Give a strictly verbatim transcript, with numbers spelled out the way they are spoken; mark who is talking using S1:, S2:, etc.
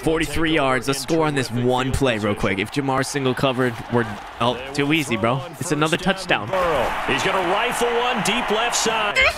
S1: forty-three yards. Let's score on this one play real quick. If Jamar's single covered, we're oh too easy, bro. It's another touchdown.
S2: Burrow. He's going to rifle one deep left side.